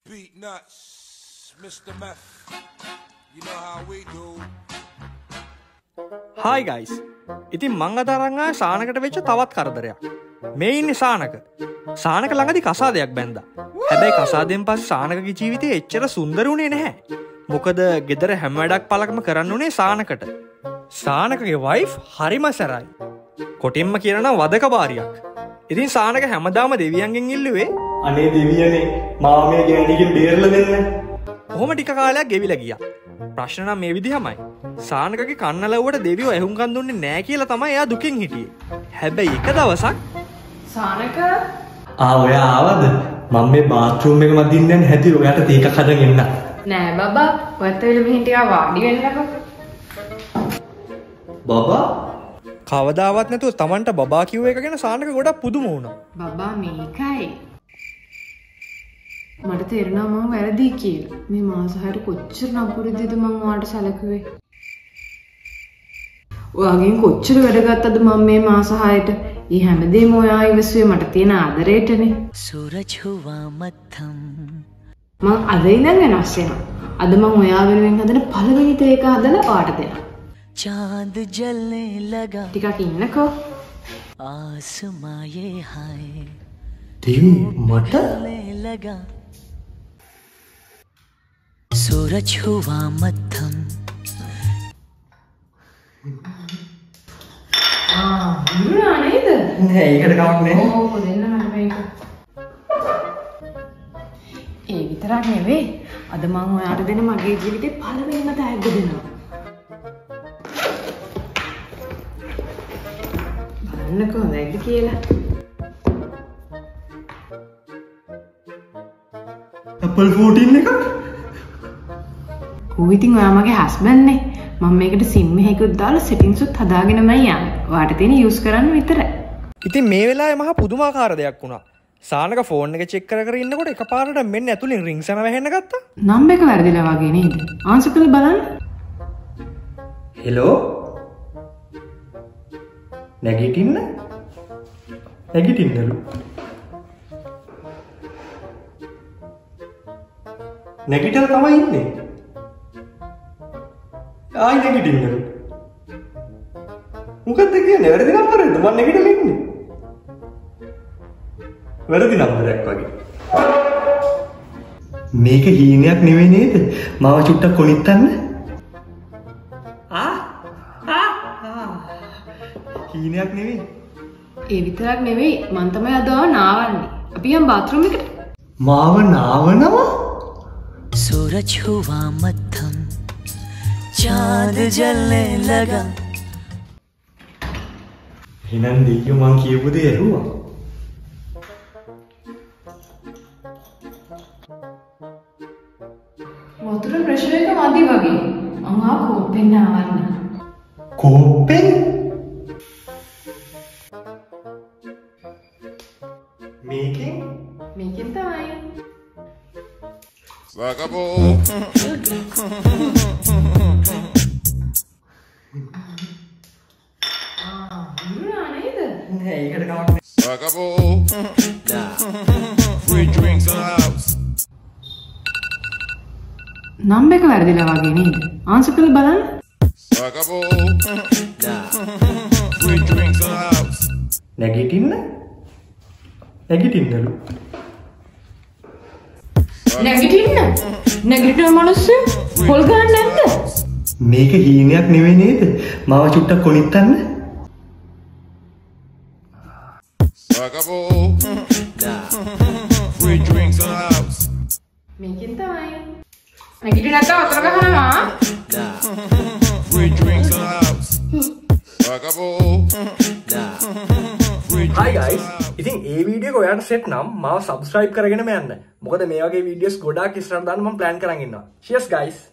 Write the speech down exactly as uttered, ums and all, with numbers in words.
beat nuts, Mister Meth. You know how we do. Hi guys. ඉතින් මං අද අරන් ආවේ සානකට වෙච්ච තවත් කරදරයක්. මේ ඉන්නේ සානක. සානක ළඟදී කසාදයක් බැන්දා. හැබැයි කසාදෙන් පස්සේ සානකගේ ජීවිතේ එච්චර සුන්දර වුණේ නැහැ. මොකද ගෙදර හැම වැඩක් පළකම කරන්න උනේ සානකට. සානකගේ වයිෆ් හරිම සැරයි. කොටින්ම කියනවා වදකබාරියක්. ඉතින් සානක හැමදාම දෙවියන්ගෙන් ඉල්ලුවේ අනේ දෙවියනේ මාව මේ ගෑණියකින් බේරලා දෙන්න. කොහොම ටික කාලයක් ගෙවිලා ගියා. ප්‍රශ්න නම් මේ විදිහමයි. සානකගේ කන්න ලැබුවට දෙවියෝ ඇහුම්කන් දුන්නේ නැහැ කියලා තමයි එයා දුකින් හිටියේ. හැබැයි එක දවසක් සානක ආ ඔයා ආවද? මම මේ බාත්රූම් එක මදින්න යන හැටි ඔයාට තේක හදන් එන්න. නෑ බබා ඔයත් වෙල මෙහෙන් ටිකක් වාඩි වෙන්නකෝ. බබා කවදාවත් නැතුව Tamanට බබා කිව්ව එක ගැන සානක ගොඩක් පුදුම වුණා. බබා මේකයි. මට තේරෙනවා මම වැරදි කියලා. මේ මාස හයට කොච්චර නපුරුදිද මම ඔයාට සැලකුවේ. ඔයාගෙන් කොච්චර වැඩ ගත්තද මම මේ මාස හයට. ඊ හැමදේම ඔයා ඉවසුවේ මට තියෙන ආදරේටනේ. සූරජ් හුවා මත්තම්. මම අද ඉඳන් වෙනස් වෙනවා. අද මම ඔයා වෙනුවෙන් හදන පළවෙනි තේක හදලා පාට දෙනවා. चांद जलने लगा ටිකක් ඉන්නකෝ. आसमां ये हाय දෙවි මට लगा सूरज हुआ मत्थम ආ ඉන්නා නේද? නෑ ඒකට කමක් නෑ. ඕ දෙන්න මට මේක. ඒ විතරක් නෙවෙයි. අද මම ඔයාට දෙන මගේ ජීවිතේ පළවෙනිම තෑග්ග දෙනවා. බලන්නකෝ නැද්ද කියලා. Apple fourteen එකක්. ඌ ඉතින් ඔයා මගේ හස්බන්ඩ් නේ. මම මේකට සිම් එකකුත් දාලා සෙටින්ග්ස් උත් හදාගෙනමයි යන්නේ. ඔයාට තියෙන යූස් කරන්න විතරයි. ඉතින් මේ වෙලාවේ මහා පුදුමාකාර දෙයක් වුණා. සානක ෆෝන් එක චෙක් කර කර ඉන්නකොට එකපාරට මෙන්න ඇතුලෙන් රින්ග්ස් යන වැහෙන්න ගත්තා. නම්බර් එක වැරදිලා වගේ නේද? ආන්සර් කරලා බලන්න. හෙලෝ නැගිටින්න නැගිටින්නලු නැගිටලා තමයි ඉන්නේ. ආයි නැගිටින්නලු. මොකද්ද කියන්නේ? වැරදි නම්බරෙන්ද මම නැගිටලා ඉන්නේ. වැරදි නම්බරයක් වගේ. මේක හීනයක් නෙවෙයි නේද? මාව චුට්ටක් කොනිත්තන්න. ආ ආ හීනයක් නෙවෙයි. ඒ විතරක් නෙවෙයි මං තමයි අද ආව නාවන්නේ. අපි යම් බාත්රූම් එකට. මාව නාවනවා? सूरज हुआ मत्थम चांद जलने लगा එහෙනම් දෙයියෝ මං කියපු දේ ඇහුවා. වතුර ප්‍රෙෂර් එක මදි වගේ. මං ආ කෝප්පෙන් නාවන්න. කෝප්පෙන්? මේකෙන්? මේකෙන් තමයි. Sakabo. ආ ඉන්නා නේද? නෑ ඒකට කමක් නෑ. Sakabo. Free drinks in the house. Number එක වැරදිලා වගේ නේද? ආන්සර් කරලා බලන්න. Sakabo. Free drinks in the house. නැගිටින්න නැගිටින්නලු. නැගිටින්න. නැගිටින මිනිස්සු පොල් ගන්න නැද්ද? මේක හීනයක් නෙවෙයි නේද? මාව චුට්ටක් කොනිත්තන්න. Sakabo. Free drinks in the house. මේකෙන් තමයි. නැගිටින්න නැත්නම් වතුර ගහනවා. Free drinks in the house. Sakabo. Hi guys. ඉතින් ඒ වීඩියෝ එක ඔයාලට සෙට් නම් මාව subscribe කරගෙනම යන්න. මොකද මේ වගේ වීඩියෝස් ගොඩාක් ඉස්සරහට දාන්න මම plan කරන් ඉන්නවා. Cheers guys.